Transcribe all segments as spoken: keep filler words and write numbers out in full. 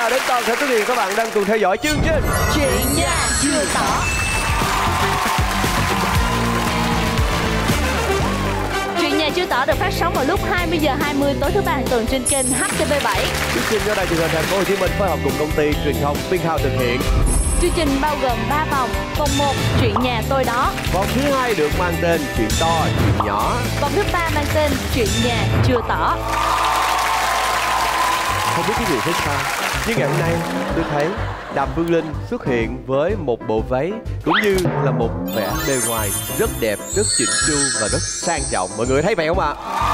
chào đến toàn thể quý vị các bạn đang cùng theo dõi chương trình Chuyện Nhà Chưa Tỏ. Chuyện Nhà Chưa Tỏ được phát sóng vào lúc hai mươi giờ hai mươi tối thứ ba hàng tuần trên kênh H T V bảy. Chương trình do Đài Truyền hình Thành phố Hồ Chí Minh phối hợp cùng công ty truyền thông Vinhouse thực hiện. Chương trình bao gồm ba vòng. Vòng một, Chuyện Nhà Tôi Đó. Vòng thứ hai được mang tên Chuyện To, Chuyện Nhỏ. Vòng thứ ba mang tên Chuyện Nhà Chưa Tỏ. Không biết cái gì thích sao, nhưng ngày hôm nay tôi thấy Đàm Phương Linh xuất hiện với một bộ váy cũng như là một vẻ bề ngoài rất đẹp, rất chỉnh chu và rất sang trọng. Mọi người thấy vậy không ạ?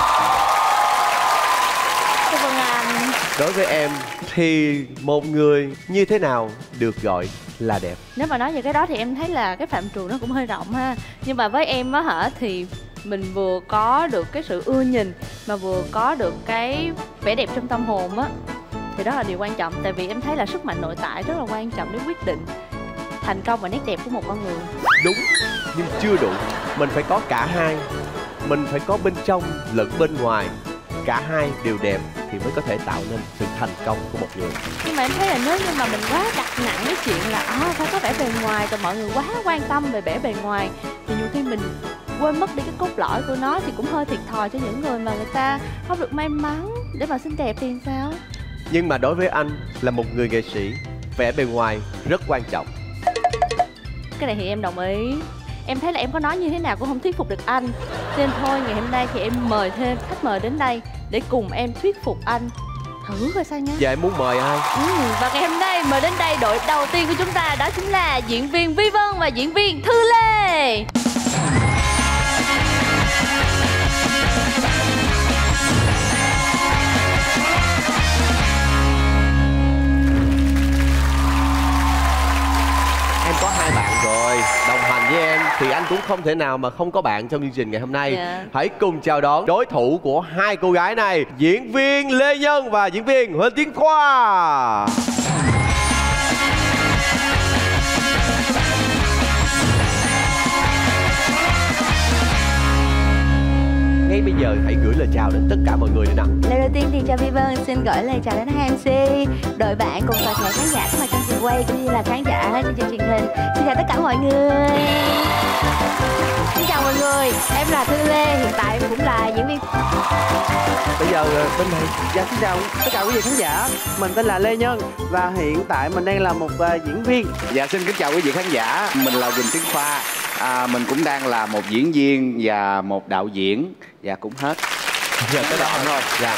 Cảm ơn anh. Đối với em thì một người như thế nào được gọi là đẹp? Nếu mà nói về cái đó thì em thấy là cái phạm trù nó cũng hơi rộng ha. Nhưng mà với em á hả thì mình vừa có được cái sự ưa nhìn mà vừa có được cái vẻ đẹp trong tâm hồn á, thì đó là điều quan trọng. Tại vì em thấy là sức mạnh nội tại rất là quan trọng để quyết định thành công và nét đẹp của một con người. Đúng, nhưng chưa đủ. Mình phải có cả hai. Mình phải có bên trong lẫn bên ngoài. Cả hai đều đẹp thì mới có thể tạo nên sự thành công của một người. Nhưng mà em thấy là nếu như mà mình quá đặt nặng cái chuyện là à, phải có vẻ bề ngoài, rồi mọi người quá quan tâm về vẻ bề ngoài, thì nhiều khi mình quên mất đi cái cốt lõi của nó, thì cũng hơi thiệt thòi cho những người mà người ta không được may mắn để mà xinh đẹp thì sao. Nhưng mà đối với anh là một người nghệ sĩ, vẻ bề ngoài rất quan trọng. Cái này thì em đồng ý. Em thấy là em có nói như thế nào cũng không thuyết phục được anh, nên thôi ngày hôm nay thì em mời thêm khách mời đến đây để cùng em thuyết phục anh. Thử coi sao nhé. Dạ em muốn mời ai? Ừ, và ngày hôm nay mời đến đây đội đầu tiên của chúng ta, đó chính là diễn viên Vi Vân và diễn viên Thư Lê. Em có hai bạn rồi, đồng hành với em thì anh cũng không thể nào mà không có bạn trong chương trình ngày hôm nay. Yeah. Hãy cùng chào đón đối thủ của hai cô gái này, diễn viên Lê Nhân và diễn viên Huỳnh Tiến Khoa. Ngay bây giờ hãy gửi lời chào đến tất cả mọi người đi nào. Lời đầu tiên thì cho Vi Vân xin gửi lời chào đến hai em xê, đội bạn cùng toàn thể khán giả có mặt trong trường quay cũng như là khán giả trên chương trình hình. Xin chào tất cả mọi người. Xin chào mọi người, em là Thư Lê, hiện tại em cũng là diễn viên. Bây giờ bên này. Dạ xin chào tất cả quý vị khán giả. Mình tên là Lê Nhân và hiện tại mình đang là một uh, diễn viên. Dạ xin kính chào quý vị khán giả. Mình là Huỳnh Tiến Khoa. À, mình cũng đang là một diễn viên và một đạo diễn. Dạ cũng hết. Dạ tới đó thôi. Dạ.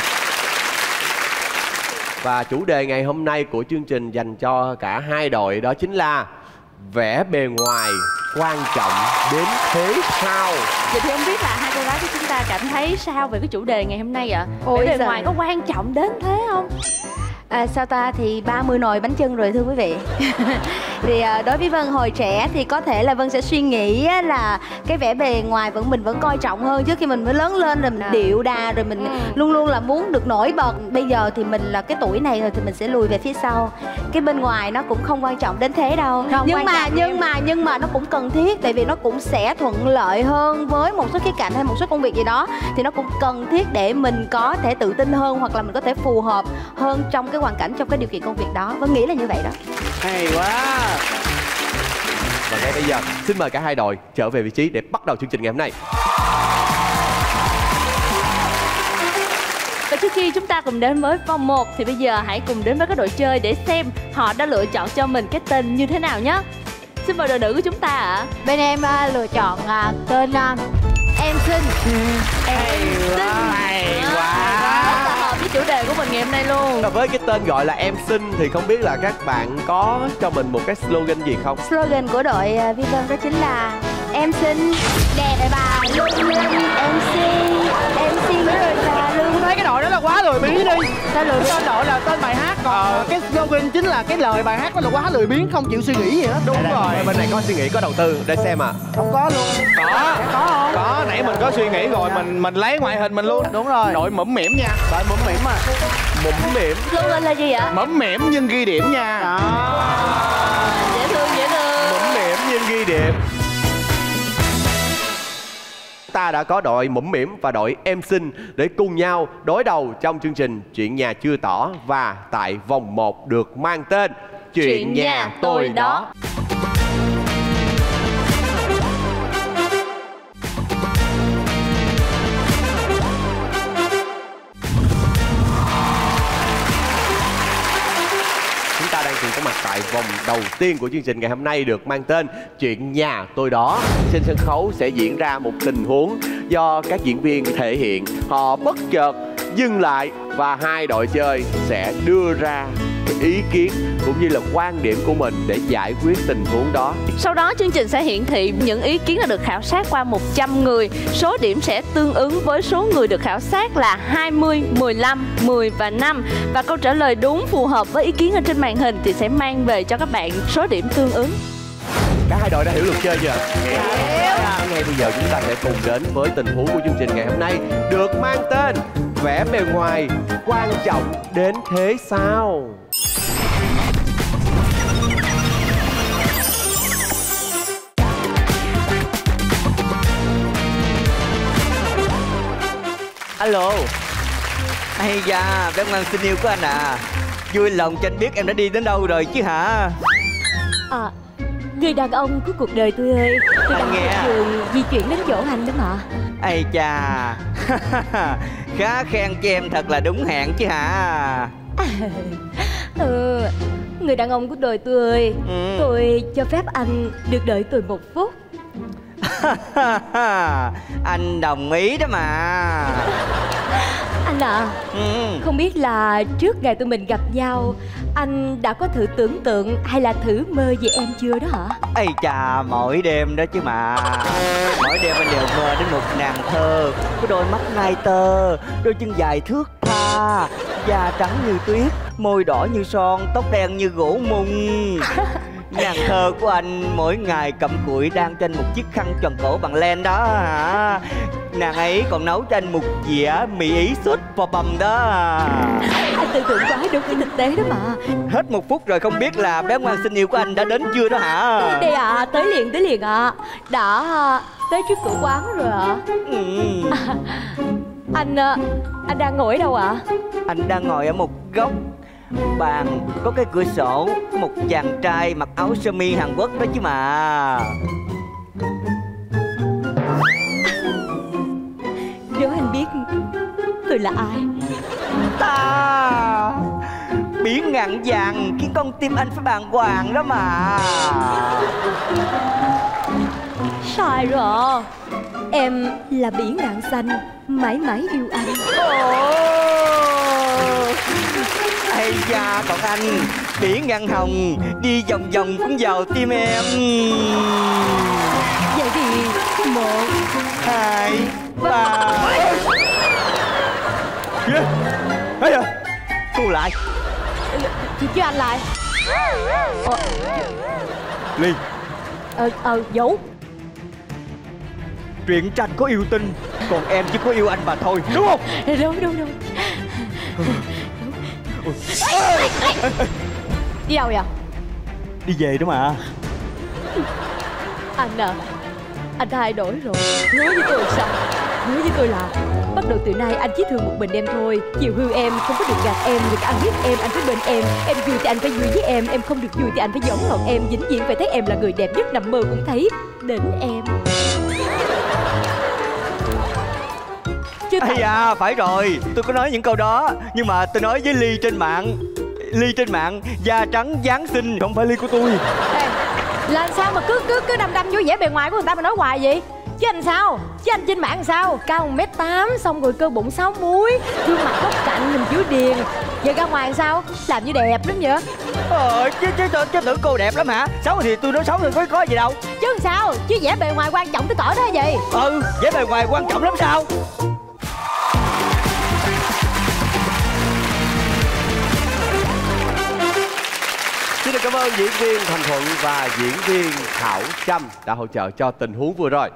Và chủ đề ngày hôm nay của chương trình dành cho cả hai đội đó chính là vẻ bề ngoài quan trọng đến thế sao? Vậy thì không biết là hai cô gái của chúng ta cảm thấy sao về cái chủ đề ngày hôm nay ạ? Ôi Vẻ bề giời. ngoài có quan trọng đến thế không? À, sao ta thì ba mươi nồi bánh chưng rồi thưa quý vị. Thì à, đối với Vân hồi trẻ thì có thể là Vân sẽ suy nghĩ á, là cái vẻ bề ngoài vẫn mình vẫn coi trọng hơn, trước khi mình mới lớn lên rồi mình À. điệu đà rồi mình Ừ. luôn luôn là muốn được nổi bật. Bây giờ thì mình là cái tuổi này rồi thì mình sẽ lùi về phía sau. Cái bên ngoài nó cũng không quan trọng đến thế đâu. Không nhưng quan mà trọng nhưng em. mà nhưng mà nó cũng cần thiết, tại vì nó cũng sẽ thuận lợi hơn với một số khía cạnh hay một số công việc gì đó, thì nó cũng cần thiết để mình có thể tự tin hơn hoặc là mình có thể phù hợp hơn trong cái hoàn cảnh, trong cái điều kiện công việc đó. Vân nghĩ là như vậy đó. Hay quá. Và ngay bây giờ xin mời cả hai đội trở về vị trí để bắt đầu chương trình ngày hôm nay. Và trước khi chúng ta cùng đến với vòng một thì bây giờ hãy cùng đến với các đội chơi để xem họ đã lựa chọn cho mình cái tên như thế nào nhé. Xin mời đội nữ của chúng ta ạ. Bên em uh, lựa chọn uh, tên uh, Em Xinh. Hay quá. Hay quá. Rất là hợp với chủ đề của mình ngày hôm nay luôn. Và với cái tên gọi là Em Xinh thì không biết là các bạn có cho mình một cái slogan gì không? Slogan của đội uh, Vi Vân đó chính là em xinh đẹp bà lung linh em xinh em xinh rồi bà lung. Tôi thấy cái đội đó là quá lười biếng đi. Sao lười biếng? Tên đội là tên bài hát, còn Ờ. cái slogan chính là cái lời bài hát đó là quá lười biếng, không chịu suy nghĩ gì hết. Đúng rồi. Bên này có suy nghĩ, có đầu tư để xem à. Không có luôn. Có, Có không? có, nãy mình có suy nghĩ rồi, mình mình lấy ngoại hình mình luôn. Đúng rồi. Đội mũm mỉm nha. Đội mũm mỉm mà. Mũm mỉm. Slogan là gì ạ? Mũm mỉm nhưng ghi điểm nha. Đó. Dễ thương, dễ thương. Mũm mỉm nhưng ghi điểm. ta đã có đội Mũm Mĩm và đội Em Xinh để cùng nhau đối đầu trong chương trình Chuyện Nhà Chưa Tỏ. Và tại vòng một được mang tên Chuyện, Chuyện Nhà, nhà Tôi Đó, đó. Đang có mặt tại vòng đầu tiên của chương trình ngày hôm nay được mang tên Chuyện Nhà Tôi Đó. Trên sân khấu sẽ diễn ra một tình huống do các diễn viên thể hiện. Họ bất chợt dừng lại và hai đội chơi sẽ đưa ra ý kiến cũng như là quan điểm của mình để giải quyết tình huống đó. Sau đó chương trình sẽ hiển thị những ý kiến đã được khảo sát qua một trăm người. Số điểm sẽ tương ứng với số người được khảo sát là hai mươi, mười lăm, mười và năm. Và câu trả lời đúng phù hợp với ý kiến ở trên màn hình thì sẽ mang về cho các bạn số điểm tương ứng. Cả hai đội đã hiểu luật chơi chưa? Hiểu. Ngay bây giờ chúng ta sẽ cùng đến với tình huống của chương trình ngày hôm nay được mang tên Vẻ bề ngoài quan trọng đến thế sao? Alo. Ây da, bé ngoan xinh yêu của anh à. Vui lòng cho anh biết em đã đi đến đâu rồi chứ hả? À, người đàn ông của cuộc đời tôi ơi, tôi đang nghe đường di chuyển đến chỗ anh đó mà. Ây cha. Khá khen cho em thật là đúng hẹn chứ hả? À, ừ, người đàn ông của đời tôi ơi, ừ. tôi cho phép anh được đợi tôi một phút. Anh đồng ý đó mà. Anh à, ừ. không biết là trước ngày tụi mình gặp nhau, anh đã có thử tưởng tượng hay là thử mơ về em chưa đó hả? Ây chà, mỗi đêm đó chứ mà. Mỗi đêm anh đều mơ đến một nàng thơ có đôi mắt nai tơ, đôi chân dài thướt tha, da trắng như tuyết, môi đỏ như son, tóc đen như gỗ mung. Nàng thơ của anh mỗi ngày cầm cụi đang trên một chiếc khăn tròn cổ bằng len đó hả? Nàng ấy còn nấu cho anh một dĩa mì ý sốt bò bầm đó. Anh tưởng tượng quá đúng với thực tế đó mà. Hết một phút rồi, không biết là bé ngoan xinh yêu của anh đã đến chưa đó hả? Đây ạ, à, tới liền tới liền ạ. À. Đã tới trước cửa quán rồi ạ. À. Ừ. À, anh anh đang ngồi ở đâu ạ? À? Anh đang ngồi ở một góc bàn có cái cửa sổ, một chàng trai mặc áo sơ mi Hàn Quốc đó chứ mà. Đố anh biết tôi là ai? Ta biển ngạn vàng khiến con tim anh phải bàng hoàng đó mà. Sai rồi. Em là biển ngạn xanh, mãi mãi yêu anh. Ây da, còn anh biển ngạn hồng đi vòng vòng cũng vào tim em. Vậy thì một, hai, ba. Gì? Thấy chưa? Thu lại. Thì chứ anh lại. Ờ. Ly. Ờ, ờ, Vũ. Truyện tranh có yêu tinh, còn em chỉ có yêu anh mà thôi, đúng không? Đúng, đúng, đúng. Đi đâu vậy? Đi về đó mà. Anh à, anh thay đổi rồi. Hứa với tôi sao? Hứa với tôi là bắt đầu từ nay anh chỉ thương một mình em thôi. Chiều hư em, không có được gạt em. Nhưng anh biết em, anh phải bên em. Em vui thì anh phải vui với em. Em không được vui thì anh phải giống lòng em. Vĩnh viễn phải thấy em là người đẹp nhất, nằm mơ cũng thấy đến em. Ây da, phải rồi, tôi có nói những câu đó. Nhưng mà tôi nói với Ly trên mạng. Ly trên mạng, da trắng dáng xinh, không phải Ly của tôi. Ê, là sao mà cứ cứ cứ đâm đâm vô vẻ bề ngoài của người ta mà nói hoài vậy? Chứ anh sao? Chứ anh trên mạng sao? Cao một mét tám, xong rồi cơ bụng sáu múi, gương mặt góc cạnh, hình chữ điền. Giờ ra ngoài sao? Làm như đẹp lắm vậy? Ờ, chứ, chứ, chứ, chứ tưởng cô đẹp lắm hả? Xấu thì tôi nói xấu thì có, có gì đâu. Chứ sao? Chứ vẻ bề ngoài quan trọng tới cỡ đó gì? Ừ, vẻ bề ngoài quan trọng lắm sao? Xin được cảm ơn diễn viên Thành Thuận và diễn viên Thảo Trâm đã hỗ trợ cho tình huống vừa rồi.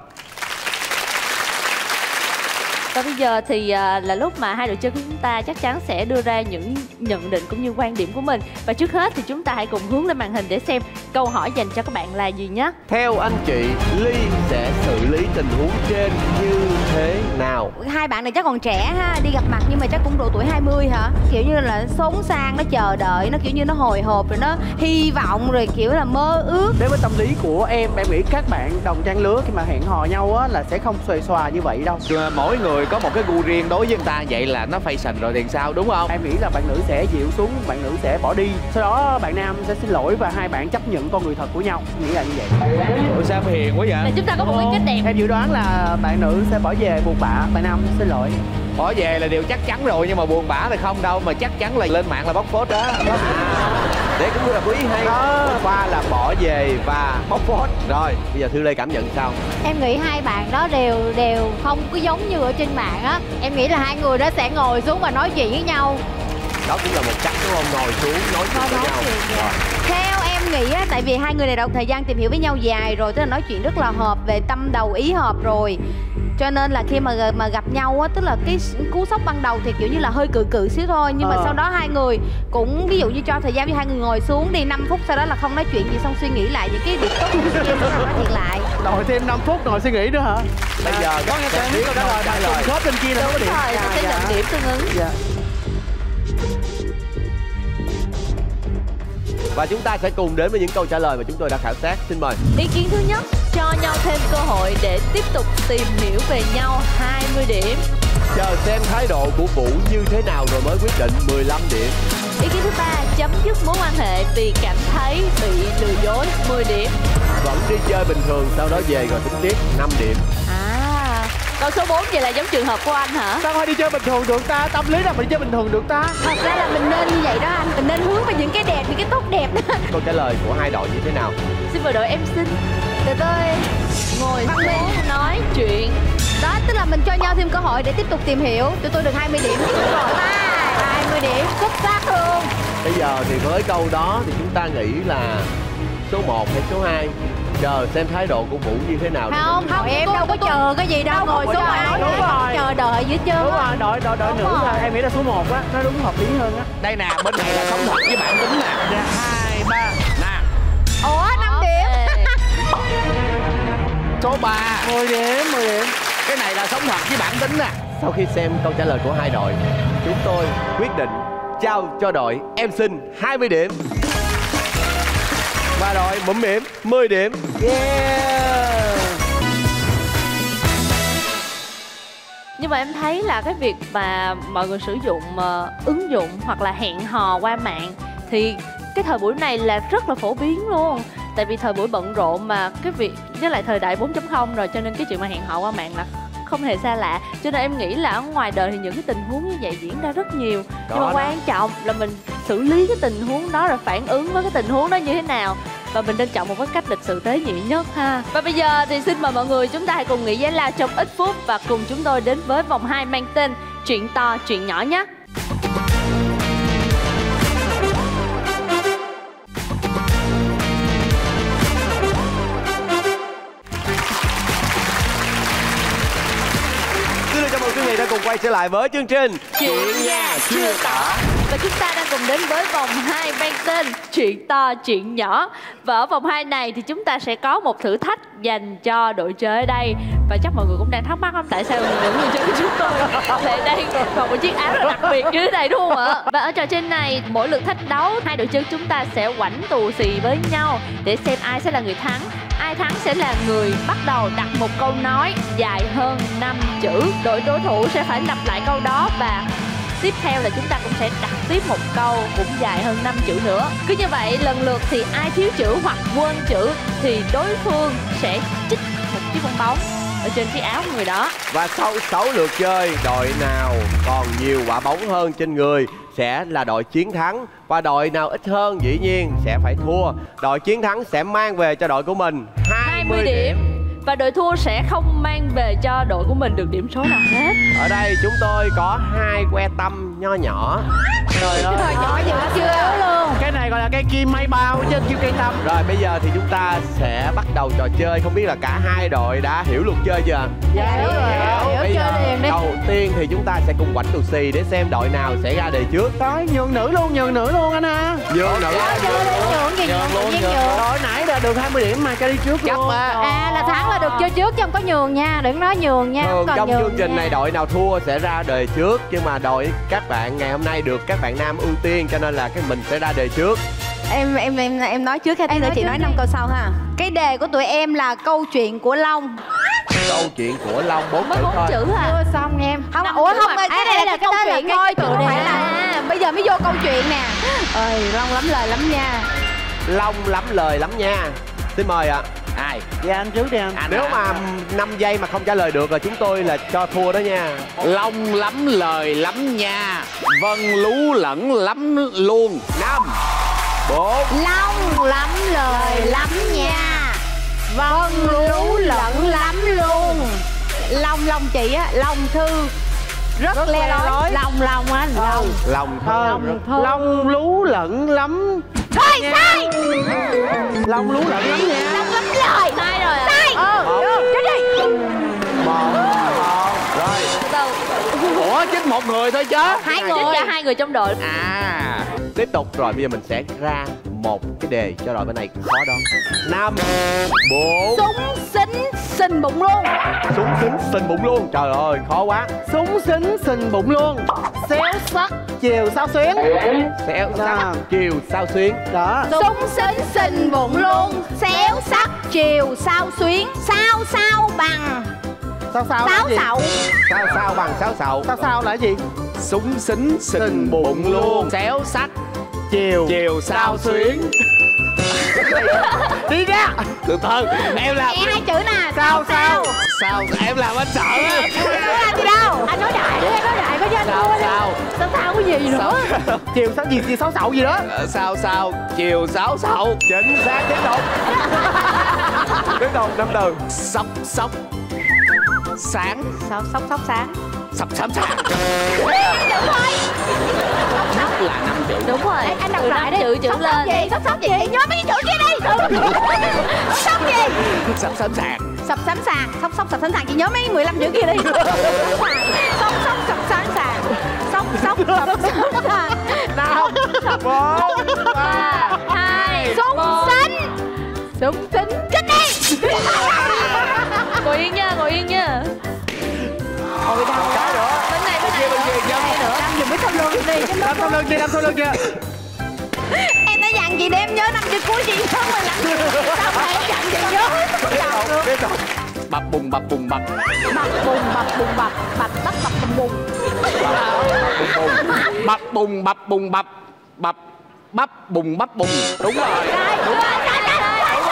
Và bây giờ thì là lúc mà hai đội chơi của chúng ta chắc chắn sẽ đưa ra những nhận định cũng như quan điểm của mình. Và trước hết thì chúng ta hãy cùng hướng lên màn hình để xem câu hỏi dành cho các bạn là gì nhé. Theo anh chị, Ly sẽ xử lý tình huống trên như thế nào? Hai bạn này chắc còn trẻ ha, đi gặp mặt nhưng mà chắc cũng độ tuổi hai mươi hả? Kiểu như là xốn sang, nó chờ đợi, nó kiểu như nó hồi hộp rồi nó hy vọng rồi kiểu là mơ ước. Đối với tâm lý của em, em nghĩ các bạn đồng trang lứa khi mà hẹn hò nhau á là sẽ không xuề xòa như vậy đâu. Mỗi người có một cái gu riêng, đối với người ta vậy là nó fashion rồi thì sao, đúng không? Em nghĩ là bạn nữ sẽ dịu xuống, bạn nữ sẽ bỏ đi, sau đó bạn nam sẽ xin lỗi và hai bạn chấp nhận con người thật của nhau. Nghĩ là như vậy. Ủa sao em hiền quá vậy? Là chúng ta có một cái kết đẹp. Em dự đoán là bạn nữ sẽ bỏ về buồn bã, bạn nam xin lỗi. Bỏ về là điều chắc chắn rồi, nhưng mà buồn bã thì không đâu, mà chắc chắn là lên mạng là bóc phốt đó. Để cũng là quý hay. Qua là bỏ về và bóc phốt. Rồi, bây giờ Thư Lê cảm nhận sao? Em nghĩ hai bạn đó đều đều không có giống như ở trên mạng á. Em nghĩ là hai người đó sẽ ngồi xuống và nói chuyện với nhau. Đó cũng là một cách đúng không? Ngồi xuống nói chuyện với nhau. Rồi. Theo em nghĩ á, tại vì hai người này đã thời gian tìm hiểu với nhau dài rồi, tức là nói chuyện rất là hợp, về tâm đầu ý hợp rồi. Cho nên là khi mà mà gặp nhau á, tức là cái cú sốc ban đầu thì kiểu như là hơi cự cự xíu thôi. Nhưng mà ờ. sau đó hai người cũng ví dụ như cho thời gian cho hai người ngồi xuống đi năm phút, sau đó là không nói chuyện gì, xong suy nghĩ lại những cái điểm tốt của em rồi nói chuyện lại. Đòi thêm năm phút rồi suy nghĩ nữa hả? Bây giờ có nghe tên câu trả lời đặt cùng khớp bên kia là có Đúng điểm. rồi, nó sẽ nhận điểm tương ứng. Dạ. Và chúng ta sẽ cùng đến với những câu trả lời mà chúng tôi đã khảo sát. Xin mời. Ý kiến thứ nhất, cho nhau thêm cơ hội để tiếp tục tìm hiểu về nhau, hai mươi điểm. Chờ xem thái độ của Vũ như thế nào rồi mới quyết định, mười lăm điểm. Ý kiến thứ ba, chấm dứt mối quan hệ vì cảm thấy bị lừa dối, mười điểm. Vẫn đi chơi bình thường, sau đó về rồi tính tiếp, năm điểm. À, câu số bốn vậy là giống trường hợp của anh hả? Sao thôi đi chơi bình thường được ta? Tâm lý nào mà đi chơi bình thường được ta? Thật ra là mình nên như vậy đó anh, mình nên hướng vào những cái đẹp, những cái tốt đẹp đó. Câu trả lời của hai đội như thế nào? Xin mời đội em xin. Từ tôi Ngồi xuống nói chuyện. đó, tức là mình cho nhau thêm cơ hội để tiếp tục tìm hiểu. Tụi tôi được hai mươi điểm. Rồi ba, hai mươi điểm, xuất sắc luôn. Bây giờ thì với câu đó thì chúng ta nghĩ là số một hay số hai? Chờ xem thái độ của Vũ như thế nào. Không, không, em đâu có chờ cái gì đâu, ngồi xuống mà Đúng rồi. chờ đợi gì hết trơn. Đúng rồi, đội đội đội nữ là em nghĩ là số một á, nó đúng hợp lý hơn á. Đây nè, bên này là sống thật với bạn tính nè. Nè, hai, ba, nè. Ủa, năm điểm. Số ba. mười điểm, mười điểm. Cái này là sống thật với bạn tính nè. Sau khi xem câu trả lời của hai đội, chúng tôi quyết định trao cho đội em xin hai mươi điểm. Và đội Mụm Mỉm mười điểm. Yeah. Nhưng mà em thấy là cái việc mà mọi người sử dụng uh, ứng dụng hoặc là hẹn hò qua mạng thì cái thời buổi này là rất là phổ biến luôn. Tại vì thời buổi bận rộn mà cái việc với lại thời đại bốn chấm không rồi, cho nên cái chuyện mà hẹn hò qua mạng là không hề xa lạ. Cho nên em nghĩ là ở ngoài đời thì những cái tình huống như vậy diễn ra rất nhiều. Đó, Nhưng mà đó. quan trọng là mình xử lý cái tình huống đó rồi phản ứng với cái tình huống đó như thế nào. Và mình nên chọn một cái cách lịch sự tế nhị nhất ha. Và bây giờ thì xin mời mọi người chúng ta hãy cùng nghỉ giải lao trong ít phút và cùng chúng tôi đến với vòng hai mang tên Chuyện to chuyện nhỏ nhé. Xin chào mừng quý vị đã cùng quay trở lại với chương trình Chuyện nhà chưa tỏ. Và chúng ta đang cùng đến với vòng hai mang tên Chuyện to chuyện nhỏ. Và ở vòng hai này thì chúng ta sẽ có một thử thách dành cho đội chơi ở đây. Và chắc mọi người cũng đang thắc mắc lắm, tại sao những người chơi của chúng tôi lại đang mặc một chiếc áo rất đặc biệt như thế này, đúng không ạ? Và ở trò chơi này, mỗi lượt thách đấu, hai đội chơi chúng ta sẽ oảnh tù xì với nhau để xem ai sẽ là người thắng. Ai thắng sẽ là người bắt đầu đặt một câu nói dài hơn năm chữ. Đội đối thủ sẽ phải lặp lại câu đó và tiếp theo là chúng ta cũng sẽ đặt tiếp một câu cũng dài hơn năm chữ nữa. Cứ như vậy lần lượt thì ai thiếu chữ hoặc quên chữ thì đối phương sẽ chích một chiếc bong bóng ở trên cái áo của người đó. Và sau sáu lượt chơi, đội nào còn nhiều quả bóng hơn trên người sẽ là đội chiến thắng. Và đội nào ít hơn dĩ nhiên sẽ phải thua. Đội chiến thắng sẽ mang về cho đội của mình hai mươi điểm. Và đội thua sẽ không mang về cho đội của mình được điểm số nào hết. Ở đây chúng tôi có hai que tăm nho nhỏ. Trời ơi. Nhỏ dữ chưa luôn. Cái này gọi là cây kim may bao chứ kêu cây tăm. Rồi bây giờ thì chúng ta sẽ bắt đầu trò chơi. Không biết là cả hai đội đã hiểu luật chơi chưa? Dạ hiểu rồi. Hiểu Bây chơi giờ liền đi. đầu tiên thì chúng ta sẽ cùng quánh tù xì để xem đội nào sẽ ra đề trước. Tới nhường nữ luôn, nhường nữ luôn anh ha. Nhường nữ. Nhường đi, nhường gì nhường luôn nhường. Rồi nãy là được hai mươi điểm mà cho đi trước luôn. À là thắng là được chơi trước chứ không có nhường nha, đừng nói nhường nha. Thường Còn trong nhường chương trình nha. này đội nào thua sẽ ra đề trước, nhưng mà đội các bạn ngày hôm nay được các bạn nam ưu tiên cho nên là cái mình sẽ ra đề trước. Em em em em nói trước hay tí nữa chị nói năm câu sau ha. Cái đề của tụi em là câu chuyện của Long. Câu chuyện của Long bốn Mới chữ bốn thôi. chữ hả? Chưa xong em. Không, Năm ủa chữ không, mà. cái À, này đây là là cái câu đó là chuyện coi ngay từ từ đề. phải là à, bây giờ mới vô câu chuyện nè. Ơi Long lắm lời lắm nha. Long lắm lời lắm nha. Xin mời ạ. Ai? Dạ anh trước đi anh. Anh Nếu hả? mà năm giây mà không trả lời được là chúng tôi là cho thua đó nha. Long lắm lời lắm nha. Vân lú lẫn lắm luôn. Năm, bốn, Long lắm lời lắm nha. Vân lú lẫn lắm luôn. Long Long chị á, Long Thư rất, Rất le le lói. lói. Long Long á, Long. lòng Thơm. Long thơm. Long lú lẫn lắm. Thôi sai. Long lú lẫn lắm nha. Long lắm lời. Sai rồi ạ. Sai. Một. Chết đi. một, một. Rồi. Ủa chứ một người thôi chứ. Hai Chết người. cả hai người trong đội. À. Tiếp tục rồi bây giờ mình sẽ ra một cái đề cho đội bên này khó đó. Năm, bốn. Súng xính xình bụng luôn. Súng xính xình bụng luôn. Trời ơi khó quá. Súng xính sình bụng luôn. Xéo sắc chiều sao xuyến. Xéo sắc À. chiều sao xuyến. Đó. Súng xính xình bụng luôn. Xéo sắc chiều sao xuyến. Sao sao bằng Sao sao là sáo gì? sậu. Sao sao bằng sáo sậu. Sao sao là gì? Súng xính sình bụng luôn. Xéo sắc Chiều. chiều sao xuyến. Đi ra. Từ từ em làm. Nghe hai chữ nè. Sao sao? Sao em làm anh sợ á. Có làm gì đâu. Anh nói đại đi, anh nói đại có cho anh Sao thua đi. sao Sao sao cái gì nữa. Chiều sao gì gì sáu sậu gì đó. Ờ, sao sao chiều sáu sậu. Chính xác tiếp tục. Tiếp tục năm từ. Sóc sóc sáng. Sao sóc sóc sáng. Sóc sắm sáng. Đúng rồi. Sóc là năm chữ. Đúng rồi. Ê, anh đọc Từ lại năm đi. chữ chữ Sóc lên. sóc gì? Sóc sóc gì? Nhớ mấy cái chữ kia đi. Sóc gì? Sóc sắm sàng. Sập sẵn sàng. Sóc sóc sập sẵn sàng. Chị nhớ mấy mười lăm chữ kia đi. Sóc sóc sập sẵn sàng. Sóc sóc sập sẵn sàng. Năm, bốn, Ba, hai, Súng một. xính. Súng xính. Chết đi. Ngồi yên nha, ngồi yên nha. Ôi đau cái nữa. Bên này, bên này. Bên kia, bên kia. Đây nữa. Đâm dùng cái thơm lương đi. Đâm sau lưng kia, đâm sau lưng kia. Em đã dặn chị để em nhớ năm chữ cuối chị nhớ mười lăm chữ. Sao mà em dặn chị nhớ? Tiếp tục. Bập bùng bập bùng bập. Bập bùng bập bùng bập. Bập bắp bập bùng bùng. Bập bùng bập bùng bập. Bập bắp bùng bắp bùng. Đúng rồi. Sai, chưa, sai, sai,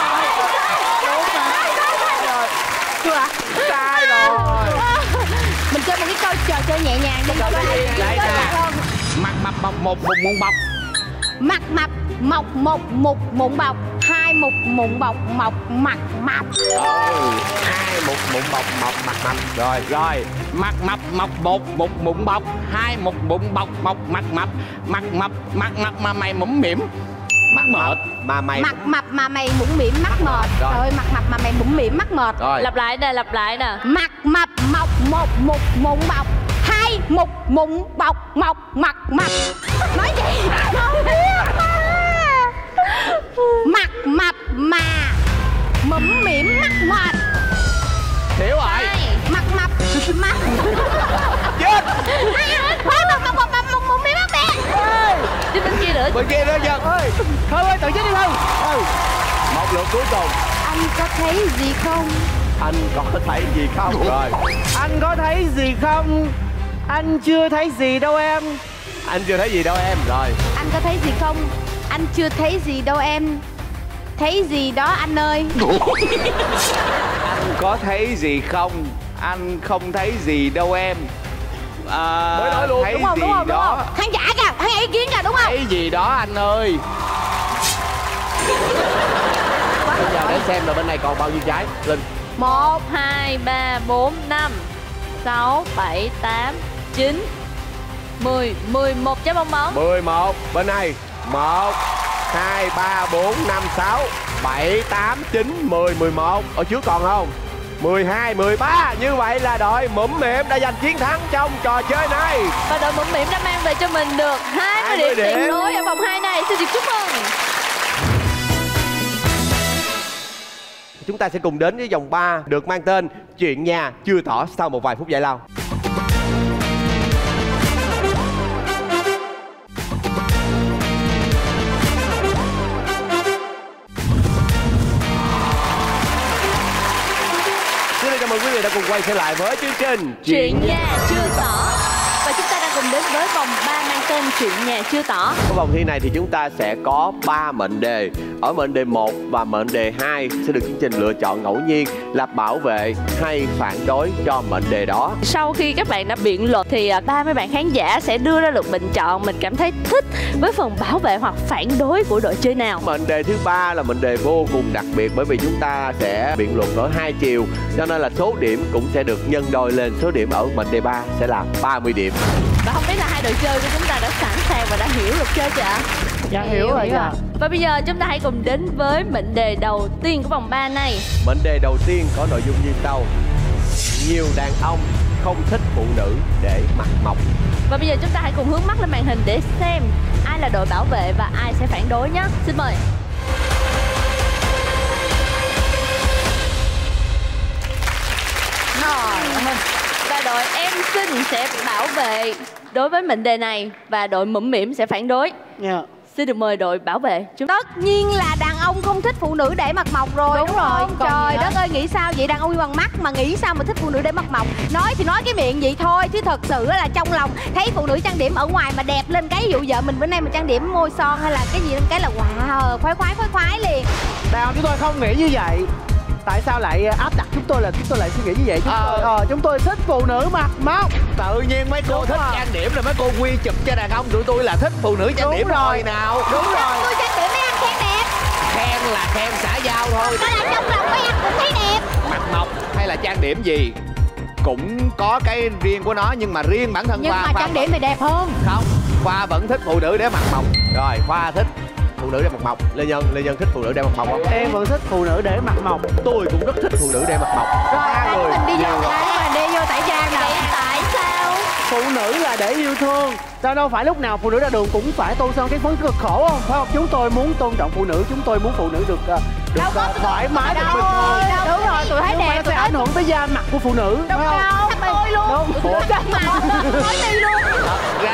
sai. Chưa ạ? Sai rồi. Mình chơi một cái câu trò chơi nhẹ nhàng đi. Lại Lại nè. Mặt mập bọc một bùng mụn bọc. Mặt mập mọc một mục mụn bọc. Hai mục mụn bọc mọc mặt mập. Ừ. Hai một mụn bọc mọc mặt mập. Rồi. Rồi, mặt mập mọc một một mụn bọc, hai một mụn bọc mọc mặt mập, mặt mập mặt mập mà mày mũm mỉm, mắt mệt. Mà mày Mặt mập mà mày mũm mỉm mắt mệt. Rồi. Rồi mặt mập mà mày mũm mỉm mắt mệt. rồi. Lặp lại nè, lặp lại nè. Mặt mập mọc một mục mụn bọc. Hai mục mụn bọc mọc mặt mập. Nói gì? Không biết. Mặt mập mà mũm mỉm mắt mệt. Hiểu rồi. Mặt mập mặt Chết. Thôi mặt mập mập mập mũm mỉm mắt mệt. Đi bên kia nữa. Bên kia nữa dân. Ơi, Thơm ơi, tự chết đi Thơm. Ừ. Một lượt cuối cùng. Anh có thấy gì không? Anh có thấy gì không? Rồi. Anh có thấy gì không? Anh chưa thấy gì đâu em. Anh chưa thấy gì đâu em. Rồi. Anh có thấy gì không? Anh chưa thấy gì đâu em. Thấy gì đó anh ơi. Anh có thấy gì không? Anh không thấy gì đâu em. À, Mới nói luôn. thấy Đúng không? gì Đúng không? Đúng đó. không? Khán giả kìa, khán giả ý kiến kìa, đúng không? Thấy gì đó anh ơi. Bây giờ để xem là bên này còn bao nhiêu trái. Linh. Một, hai, ba, bốn, năm, sáu, bảy, tám, chín, mười, mười một trái bong bóng. mười một. Bên này. Một, hai, ba, bốn, năm, sáu, bảy, tám, chín, mười, mười một. Ở trước còn không? mười hai, mười ba. Như vậy là đội Mũm Mĩm đã giành chiến thắng trong trò chơi này. Và đội Mũm Mĩm đã mang về cho mình được hai mươi điểm tuyệt đối ở vòng hai này. Xin được chúc mừng. Chúng ta sẽ cùng đến với vòng ba được mang tên Chuyện nhà chưa tỏ sau một vài phút giải lao. Xin chào mừng quý vị đã cùng quay trở lại với chương trình Chuyện nhà chưa tỏ. Và chúng ta đang cùng đến với vòng ba mang tên Chuyện nhà chưa tỏ. Ở vòng thi này thì chúng ta sẽ có ba mệnh đề. Ở mệnh đề một và mệnh đề hai sẽ được chương trình lựa chọn ngẫu nhiên là bảo vệ hay phản đối cho mệnh đề đó. Sau khi các bạn đã biện luận thì ba mươi bạn khán giả sẽ đưa ra được bình chọn mình cảm thấy thích với phần bảo vệ hoặc phản đối của đội chơi nào. Mệnh đề thứ ba là mệnh đề vô cùng đặc biệt bởi vì chúng ta sẽ biện luận ở hai chiều, cho nên là số điểm cũng sẽ được nhân đôi lên. Số điểm ở mệnh đề ba sẽ là ba mươi điểm. Và không biết là hai đội chơi của chúng ta đã sẵn sàng và đã hiểu luật chơi chưa ạ? Dạ hiểu rồi dạ. Và bây giờ chúng ta hãy cùng đến với mệnh đề đầu tiên của vòng ba này. Mệnh đề đầu tiên có nội dung như sau: nhiều đàn ông không thích phụ nữ để mặt mộc. Và bây giờ chúng ta hãy cùng hướng mắt lên màn hình để xem ai là đội bảo vệ và ai sẽ phản đối nhé. Xin mời. Rồi. Và đội Em Xinh sẽ bảo vệ đối với mệnh đề này và đội Mũm Mĩm sẽ phản đối. Dạ. Xin được mời đội bảo vệ. Chúng... Tất nhiên là đàn ông không thích phụ nữ để mặt mộc rồi. Đúng, đúng rồi. Không? Trời đất ơi, nghĩ sao vậy? Đàn ông yêu bằng mắt mà nghĩ sao mà thích phụ nữ để mặt mộc? Nói thì nói cái miệng vậy thôi, chứ thật sự là trong lòng thấy phụ nữ trang điểm ở ngoài mà đẹp lên cái, ví dụ vợ mình bữa nay mà trang điểm môi son hay là cái gì lên cái là wow, khoái khoái khoái khoái liền. Đàn ông chúng tôi không nghĩ như vậy. Tại sao lại áp đặt chúng tôi là chúng tôi lại suy nghĩ như vậy? Chúng Ờ. tôi ờ, chúng tôi thích phụ nữ mặt mộc. Tự nhiên mấy cô Đúng thích rồi. trang điểm rồi mấy cô quy chụp cho đàn ông tụi tôi là thích phụ nữ trang Đúng điểm rồi. rồi nào. Đúng rồi. Tôi trang điểm mấy anh khen đẹp. Khen là khen xã giao thôi. Có là trong lòng mấy anh cũng thấy đẹp. Mặt mộc hay là trang điểm gì cũng có cái riêng của nó, nhưng mà riêng bản thân Nhưng Khoa mà Khoa trang điểm thì đẹp hơn. không, Khoa vẫn thích phụ nữ để mặt mộc. Rồi, Khoa thích phụ nữ để mặt mộc. Lê Nhân, Lê Nhân thích phụ nữ để mặt mộc không? Em vẫn thích phụ nữ để mặt mộc. Tôi cũng rất thích phụ nữ để mặt mộc. Rồi, Ba đây người mình đi đều vô rồi. cái mình đi vô tẩy trang nào. Tại sao? Phụ nữ là để yêu thương. Sao đâu phải lúc nào phụ nữ ra đường cũng phải tô son cái phấn cực khổ không? Phải không? Chúng tôi muốn tôn trọng phụ nữ, chúng tôi muốn phụ nữ được uh, được Đâu có uh, thoải mái, được đâu, bình thường. đâu, đúng rồi, tôi thấy Nhưng mà đẹp, nó tôi sẽ thấy ảnh hưởng tới da mặt của phụ nữ. Đâu phải không? đâu, tôi luôn. Đúng. Ủa? Nói đi luôn. Thật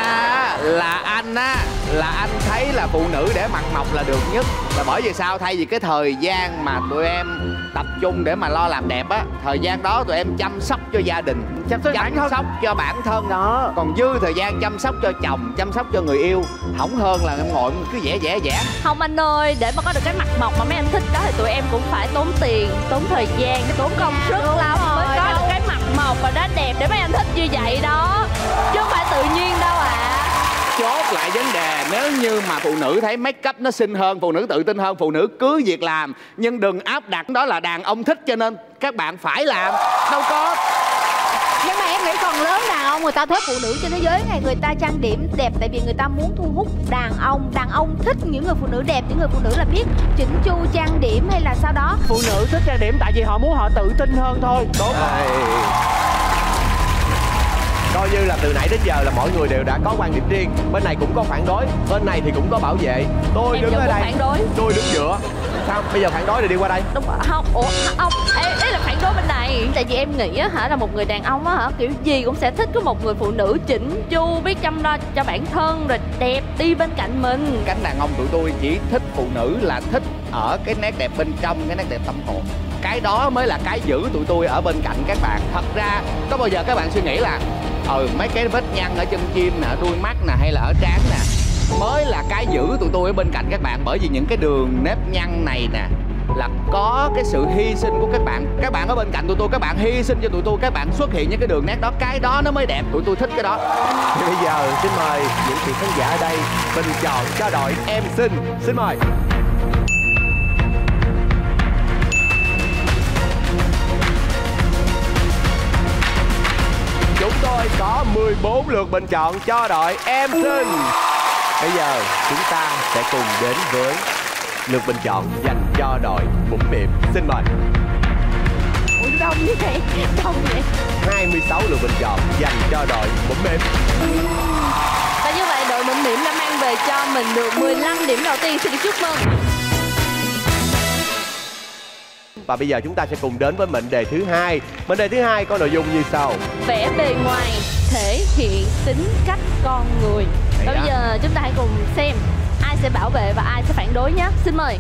ra là anh á, là anh thấy là phụ nữ để mặt mộc là được nhất. Là bởi vì sao? Thay vì cái thời gian mà tụi em tập trung để mà lo làm đẹp á, thời gian đó tụi em chăm sóc cho gia đình, Chăm sóc bản thân. sóc cho bản thân Đó. Còn dư thời gian chăm sóc cho chồng, chăm sóc cho người yêu. Hỏng hơn là em ngồi cứ vẽ vẽ vẽ. Không anh ơi, để mà có được cái mặt mộc mà mấy anh thích đó thì tụi em cũng phải tốn tiền, tốn thời gian, tốn công Dạ, sức đúng lắm mới rồi, có đâu. được cái mặt mộc và nó đẹp để mấy anh thích như vậy đó. Chứ không phải tự nhiên đâu ạ. À. Chốt lại vấn đề, nếu như mà phụ nữ thấy make up nó xinh hơn, phụ nữ tự tin hơn, phụ nữ cứ việc làm. Nhưng đừng áp đặt đó là đàn ông thích cho nên các bạn phải làm. Đâu có. Nhưng mà em nghĩ phần lớn đàn ông người ta thích phụ nữ trên thế giới này, người ta trang điểm đẹp tại vì người ta muốn thu hút đàn ông. Đàn ông thích những người phụ nữ đẹp, những người phụ nữ là biết chỉnh chu trang điểm hay là sau đó. Phụ nữ thích trang điểm tại vì họ muốn họ tự tin hơn thôi. Đúng. Đây. Coi như là từ nãy đến giờ là mỗi người đều đã có quan điểm riêng. Bên này cũng có phản đối, bên này thì cũng có bảo vệ. Tôi Em đứng vẫn ở muốn đây, phản đối. tôi đứng giữa. Sao bây giờ phản đối thì đi qua đây? Đúng không? Ủa không, Ê, đấy là phản đối bên này. Tại vì em nghĩ á hả là một người đàn ông á hả kiểu gì cũng sẽ thích có một người phụ nữ chỉnh chu, biết chăm lo cho bản thân rồi đẹp đi bên cạnh mình. Cánh đàn ông tụi tôi chỉ thích phụ nữ là thích ở cái nét đẹp bên trong, cái nét đẹp tâm hồn. Cái đó mới là cái giữ tụi tôi ở bên cạnh các bạn. Thật ra có bao giờ các bạn suy nghĩ là ừ mấy cái vết nhăn ở chân chim nè, ở đuôi mắt nè, hay là ở trán nè mới là cái giữ tụi tôi ở bên cạnh các bạn. Bởi vì những cái đường nếp nhăn này nè là có cái sự hy sinh của các bạn. Các bạn ở bên cạnh tụi tôi, các bạn hy sinh cho tụi tôi, các bạn xuất hiện những cái đường nét đó, cái đó nó mới đẹp, tụi tôi thích cái đó. Thì bây giờ xin mời những vị khán giả ở đây bình chọn cho đội Em Xinh. Xin mời. Chúng tôi có mười bốn lượt bình chọn cho đội Em Xinh. Bây giờ chúng ta sẽ cùng đến với lượt bình chọn dành cho đội Mũm Mĩm. Xin mời. Ủa đông như vậy, đông vậy. hai mươi sáu lượt bình chọn dành cho đội Mũm Mĩm. Và như vậy đội Mũm Mĩm đã mang về cho mình được mười lăm điểm đầu tiên. Xin được chúc mừng. Và bây giờ chúng ta sẽ cùng đến với mệnh đề thứ hai. Mệnh đề thứ hai có nội dung như sau: Vẻ bề ngoài thể hiện tính cách con người. Và bây giờ chúng ta hãy cùng xem ai sẽ bảo vệ và ai sẽ phản đối nhé. Xin mời.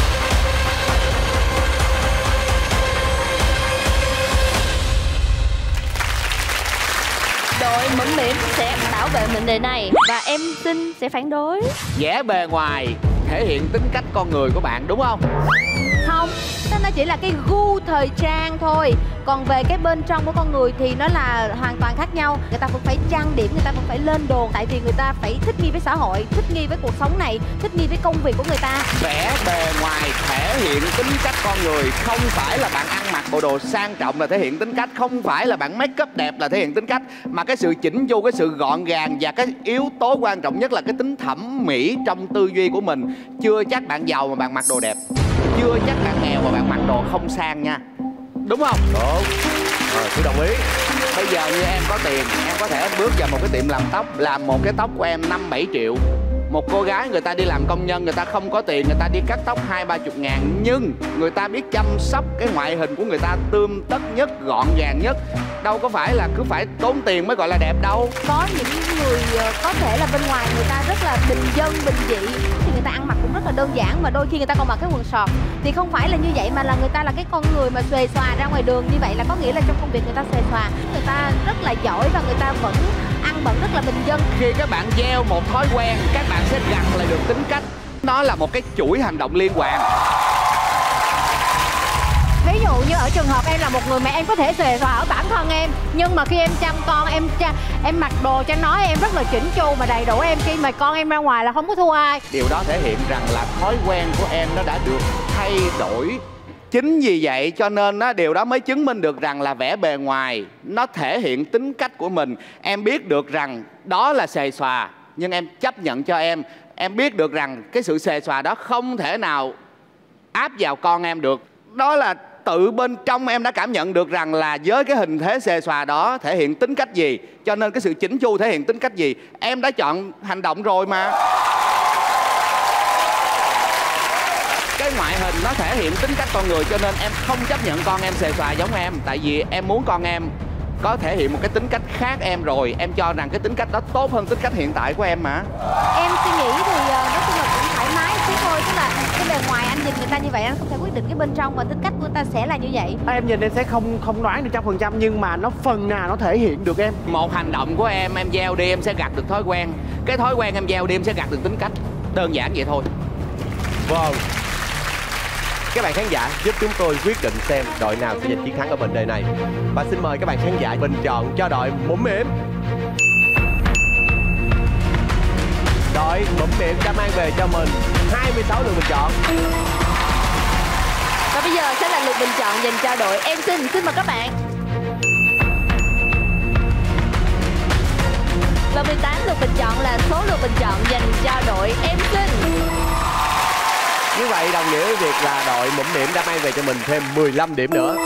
Đội Mũm Mĩm sẽ bảo vệ mệnh đề này và em xin sẽ phản đối. Vẻ bề ngoài thể hiện tính cách con người của bạn đúng không? Không, nó chỉ là cái gu thời trang thôi. Còn về cái bên trong của con người thì nó là hoàn toàn khác nhau. Người ta cũng phải trang điểm, người ta cũng phải lên đồ. Tại vì người ta phải thích nghi với xã hội, thích nghi với cuộc sống này, thích nghi với công việc của người ta. Vẻ bề ngoài thể hiện tính cách con người. Không phải là bạn ăn mặc bộ đồ sang trọng là thể hiện tính cách. Không phải là bạn make up đẹp là thể hiện tính cách. Mà cái sự chỉnh chu, cái sự gọn gàng và cái yếu tố quan trọng nhất là cái tính thẩm mỹ trong tư duy của mình. Chưa chắc bạn giàu mà bạn mặc đồ đẹp. Chưa chắc bạn nghèo mà bạn mặc đồ không sang nha. Đúng không? Đúng. Rồi, tôi đồng ý. Bây giờ như em có tiền, em có thể bước vào một cái tiệm làm tóc, làm một cái tóc của em năm bảy triệu. Một cô gái người ta đi làm công nhân, người ta không có tiền, người ta đi cắt tóc hai ba chục ngàn. Nhưng người ta biết chăm sóc cái ngoại hình của người ta tươm tất nhất, gọn gàng nhất. Đâu có phải là cứ phải tốn tiền mới gọi là đẹp đâu. Có những người có thể là bên ngoài người ta rất là bình dân, bình dị, thì người ta ăn mặc cũng rất là đơn giản, mà đôi khi người ta còn mặc cái quần sọt. Thì không phải là như vậy, mà là người ta là cái con người mà xuề xòa ra ngoài đường. Như vậy là có nghĩa là trong công việc người ta xuề xòa, người ta rất là giỏi và người ta vẫn ăn bận rất là bình dân. Khi các bạn gieo một thói quen, các bạn sẽ gặt lại được tính cách. Nó là một cái chuỗi hành động liên hoàn. Ví dụ như ở trường hợp em là một người mẹ, em có thể xuề xòa ở bản thân em, nhưng mà khi em chăm con, em em mặc đồ cho nó em rất là chỉnh chu mà đầy đủ, em khi mà con em ra ngoài là không có thua ai. Điều đó thể hiện rằng là thói quen của em nó đã được thay đổi. Chính vì vậy cho nên á, điều đó mới chứng minh được rằng là vẻ bề ngoài nó thể hiện tính cách của mình. Em biết được rằng đó là xề xòa, nhưng em chấp nhận cho em. Em biết được rằng cái sự xề xòa đó không thể nào áp vào con em được. Đó là tự bên trong em đã cảm nhận được rằng là với cái hình thế xề xòa đó thể hiện tính cách gì, cho nên cái sự chỉnh chu thể hiện tính cách gì. Em đã chọn hành động rồi mà. Cái ngoại hình nó thể hiện tính cách con người, cho nên em không chấp nhận con em xề xòa giống em. Tại vì em muốn con em có thể hiện một cái tính cách khác em rồi. Em cho rằng cái tính cách đó tốt hơn tính cách hiện tại của em mà. Em suy nghĩ thì uh, nói chung là cũng thoải mái chứ thôi. Tức là cái bề ngoài anh nhìn người ta như vậy, anh không thể quyết định cái bên trong và tính cách của người ta sẽ là như vậy. Em nhìn em sẽ không không đoán được trăm phần trăm, nhưng mà nó phần nào nó thể hiện được em. Một hành động của em, em gieo đi em sẽ gặt được thói quen. Cái thói quen em gieo đi em sẽ gặt được tính cách. Đơn giản vậy thôi. Vâng. Các bạn khán giả giúp chúng tôi quyết định xem đội nào sẽ giành chiến thắng ở mệnh đề này. Và xin mời các bạn khán giả bình chọn cho đội Mũm Mĩm. Đội Mũm Mĩm đã mang về cho mình hai mươi sáu lượt bình chọn. Và bây giờ sẽ là lượt bình chọn dành cho đội Em Xinh. Xin mời các bạn. Và mười tám lượt bình chọn là số lượt bình chọn dành cho đội Em Xinh. Như vậy đồng nghĩa với việc là đội Mũm Mĩm đã mang về cho mình thêm mười lăm điểm nữa.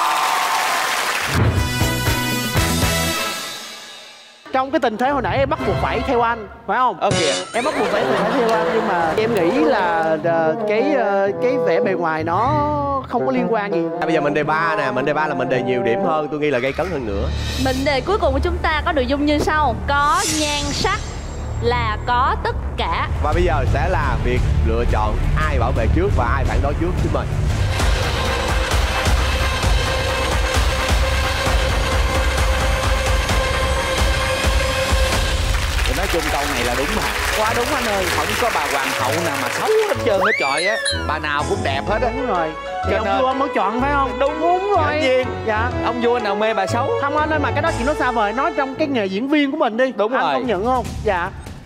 Trong cái tình thế hồi nãy em bắt buộc phải theo anh, phải không? Ok. Em bắt buộc phải phải theo anh, nhưng mà em nghĩ là uh, cái uh, cái vẻ bề ngoài nó không có liên quan gì. À, bây giờ mệnh đề ba nè, mệnh đề ba là mệnh đề nhiều điểm hơn, tôi nghĩ là gây cấn hơn nữa. Mệnh đề cuối cùng của chúng ta có nội dung như sau: có nhan sắc là có tất cả. Và bây giờ sẽ là việc lựa chọn ai bảo vệ trước và ai phản đối trước. Xin mời. Nói chung câu này là đúng mà. Quá đúng anh ơi. Không có bà hoàng hậu nào mà xấu hết trơn hết trọi á. Bà nào cũng đẹp hết á. Đúng rồi. Thì Cho ông nên... vua ông mới chọn phải không? Đúng. Đúng rồi. Nhiên. Dạ. Ông vua nào mê bà xấu? Không anh ơi, mà cái đó chỉ nó xa vời. Nói trong cái nghề diễn viên của mình đi. Đúng anh rồi. công nhận không? Dạ.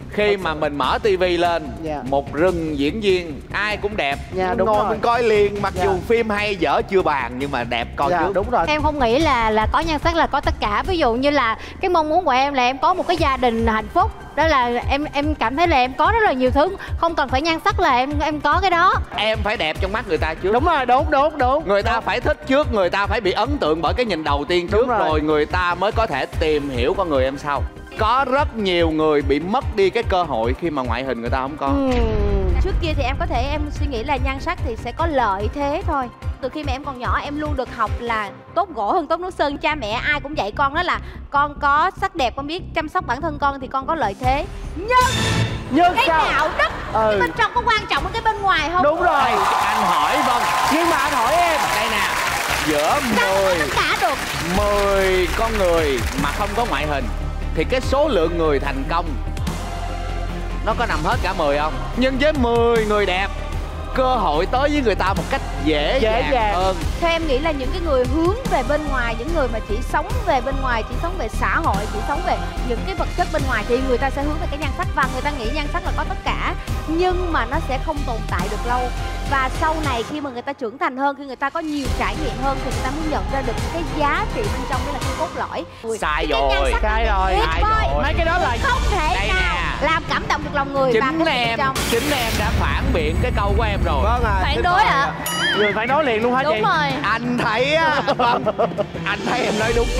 Khi mà mình mở tivi lên, Dạ. một rừng diễn viên ai cũng đẹp. Dạ, đúng Ngồi rồi. mình coi liền, mặc Dạ. dù phim hay dở chưa bàn nhưng mà đẹp coi Dạ, trước. đúng rồi. Em không nghĩ là là có nhan sắc là có tất cả. Ví dụ như là cái mong muốn của em là em có một cái gia đình hạnh phúc. Đó là em em cảm thấy là em có rất là nhiều thứ, không cần phải nhan sắc là em em có cái đó. Em phải đẹp trong mắt người ta trước. Đúng rồi, đúng đúng đúng. Người ta phải thích trước, người ta phải bị ấn tượng bởi cái nhìn đầu tiên trước, Đúng rồi. rồi người ta mới có thể tìm hiểu con người em sau. Có rất nhiều người bị mất đi cái cơ hội khi mà ngoại hình người ta không có. Ừ. Trước kia thì em có thể em suy nghĩ là nhan sắc thì sẽ có lợi thế thôi. Từ khi mà em còn nhỏ em luôn được học là tốt gỗ hơn tốt nước sơn. Cha mẹ ai cũng dạy con đó là con có sắc đẹp, con biết chăm sóc bản thân con thì con có lợi thế. Nhưng Nhưng cái sao? đạo đức Ừ. cái bên trong có quan trọng hơn cái bên ngoài không? Đúng rồi. Anh hỏi vâng, Nhưng mà anh hỏi em, đây nè, giữa mười Tất cả được. mười con người mà không có ngoại hình thì cái số lượng người thành công nó có nằm hết cả mười không? Nhưng với mười người đẹp, cơ hội tới với người ta một cách dễ, Dễ dàng, dàng. hơn. Theo em nghĩ là những cái người hướng về bên ngoài, những người mà chỉ sống về bên ngoài, chỉ sống về xã hội, chỉ sống về những cái vật chất bên ngoài thì người ta sẽ hướng về cái nhan sắc và người ta nghĩ nhan sắc là có tất cả. Nhưng mà nó sẽ không tồn tại được lâu. Và sau này khi mà người ta trưởng thành hơn, khi người ta có nhiều trải nghiệm hơn thì người ta mới nhận ra được cái giá trị bên trong, đó là cái cốt lõi. Sai Cái nhan rồi. sắc Sai rồi. tuyệt Sai vời. rồi. mấy cái đó là Không thể Đây nào nè. làm cảm động được lòng người và Chính cái bên em, trong. chính em đã phản biện cái câu của em rồi. Vâng ạ. Phản xin đối mời ạ. người phải nói liền luôn hả chị? Đúng rồi. Anh thấy á, vâng, anh thấy em nói đúng.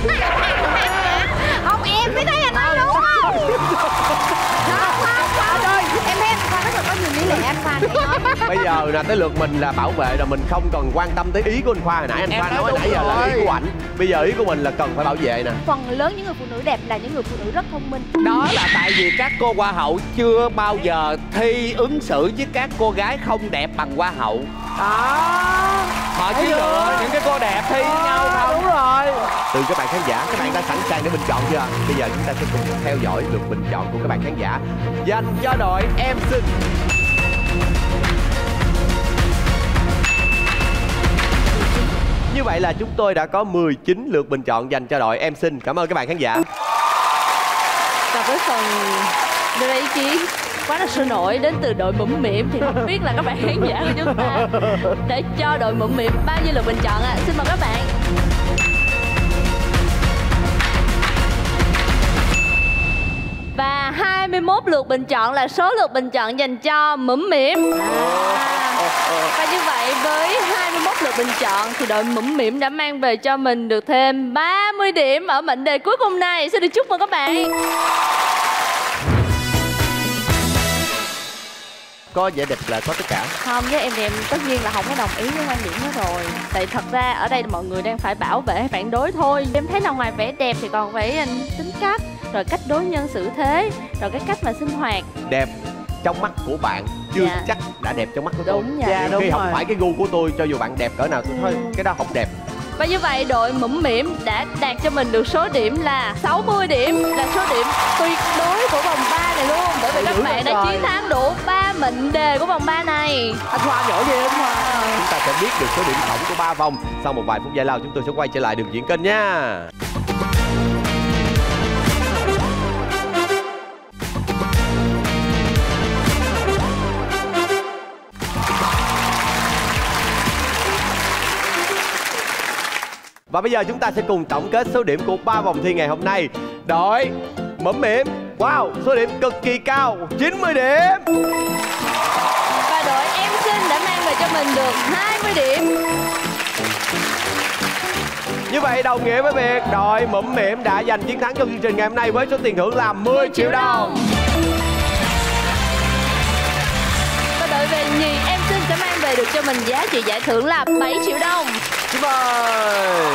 Không, em mới thấy anh nói đúng không? Không, không, không. Ơi, em thấy anh Khoa rất là có nhiều lý lẽ anh Khoa để nói. Bây giờ là tới lượt mình là bảo vệ, là mình không cần quan tâm tới ý của anh Khoa hồi nãy. Anh Em Khoa nói nói đúng nãy giờ là rồi. ý của ảnh. Bây giờ ý của mình là cần phải bảo vệ nè. Phần lớn những người phụ nữ đẹp là những người phụ nữ rất thông minh. Đó là tại vì các cô hoa hậu chưa bao giờ thi ứng xử với các cô gái không đẹp bằng hoa hậu. Đó. Họ chỉ Thấy lựa chưa? những cái cô đẹp thi với nhau không? Đúng rồi. Từ các bạn khán giả, các bạn đã sẵn sàng để bình chọn chưa? Bây giờ chúng ta sẽ cùng theo dõi lượt bình chọn của các bạn khán giả dành cho đội Em Xinh. Như vậy là chúng tôi đã có mười chín lượt bình chọn dành cho đội Em Xinh. Cảm ơn các bạn khán giả. Và với phần đưa ra ý kiến quá là sôi nổi đến từ đội Mũm Mỉm thì không biết là các bạn khán giả của chúng ta để cho đội Mũm Mỉm bao nhiêu lượt bình chọn ạ? À? Xin mời các bạn. Và hai mươi mốt lượt bình chọn là số lượt bình chọn dành cho Mũm Mỉm. À, và như vậy với hai mươi mốt lượt bình chọn thì đội Mũm Mỉm đã mang về cho mình được thêm ba mươi điểm ở mệnh đề cuối cùng này. Xin được chúc mừng các bạn. Có vẻ đẹp là có tất cả. Không, với em thì em tất nhiên là không có đồng ý với quan điểm đó rồi. Tại thật ra ở đây mọi người đang phải bảo vệ hay phản đối thôi. Em thấy là ngoài vẻ đẹp thì còn phải tính cách, rồi cách đối nhân xử thế, rồi cái cách mà sinh hoạt. Đẹp trong mắt của bạn chưa Dạ. chắc đã đẹp trong mắt của Đúng tôi. vậy. Dạ, đúng Khi không rồi. phải cái gu của tôi, cho dù bạn đẹp cỡ nào tôi thôi Ừ. cái đó không đẹp. Và như vậy đội Mũm Mỉm đã đạt cho mình được số điểm là sáu mươi điểm, là số điểm tuyệt đối của vòng ba này luôn. Bởi vì các Dữ bạn vậy đã trời. chiến thắng đủ ba mệnh đề của vòng ba này. Anh Khoa giỏi ghê anh Khoa. Chúng ta sẽ biết được số điểm tổng của ba vòng sau một vài phút giải lao. Chúng tôi sẽ quay trở lại đường diễn kênh nha. Và bây giờ chúng ta sẽ cùng tổng kết số điểm của ba vòng thi ngày hôm nay. Đội Mũm Mỉm, wow, số điểm cực kỳ cao, chín mươi điểm. Và đội Em Xinh đã mang về cho mình được hai mươi điểm. Như vậy đồng nghĩa với việc đội Mũm Mỉm đã giành chiến thắng trong chương trình ngày hôm nay với số tiền thưởng là mười triệu đồng. Và đội về nhì Em Xinh sẽ mang về được cho mình giá trị giải thưởng là bảy triệu đồng. Xin mời.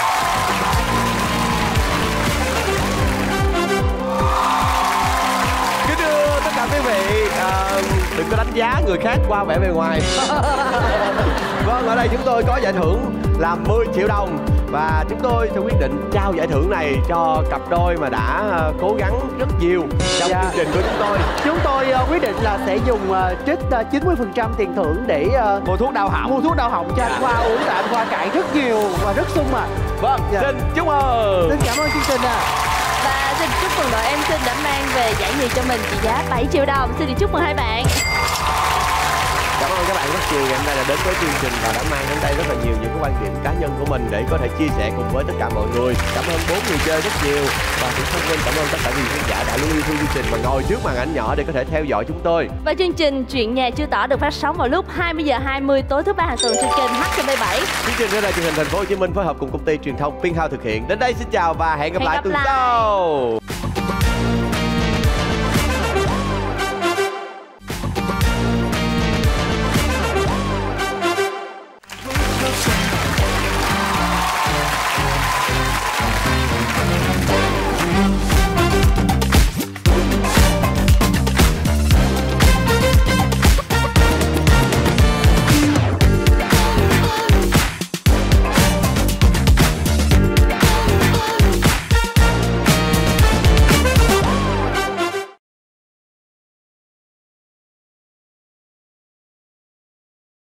Kính thưa tất cả quý vị, à, đừng có đánh giá người khác qua vẻ bề ngoài. Vâng, ở đây chúng tôi có giải thưởng là mười triệu đồng. Và chúng tôi sẽ quyết định trao giải thưởng này cho cặp đôi mà đã uh, cố gắng rất nhiều trong Dạ. chương trình của chúng tôi. Chúng tôi uh, quyết định là sẽ dùng uh, trích uh, chín mươi phần trăm tiền thưởng để uh, Mua thuốc đau họng. mua thuốc đau họng cho anh Khoa uống. Tại anh Khoa cãi rất nhiều và rất sung mà. Vâng, Dạ. xin chúc mừng. Xin cảm ơn chương trình ạ. À. Và xin chúc mừng đội em xinh đã mang về giải nhì cho mình trị giá bảy triệu đồng. Xin được chúc mừng hai bạn. Cảm ơn các bạn rất nhiều ngày hôm nay đã đến với chương trình và đã mang đến đây rất là nhiều những cái quan điểm cá nhân của mình để có thể chia sẻ cùng với tất cả mọi người. Cảm ơn bốn người chơi rất nhiều và cũng không quên cảm ơn tất cả quý khán giả đã luôn yêu thương chương trình và ngồi trước màn ảnh nhỏ để có thể theo dõi chúng tôi. Và chương trình Chuyện Nhà Chưa Tỏ được phát sóng vào lúc hai mươi giờ hai mươi tối thứ ba hàng tuần trên kênh H T V bảy. Chương trình do Đài Truyền hình Thành phố Hồ Chí Minh phối hợp cùng công ty truyền thông Pinhouse thực hiện. Đến đây xin chào và hẹn gặp Hẹn lại gặp tuần lại. sau.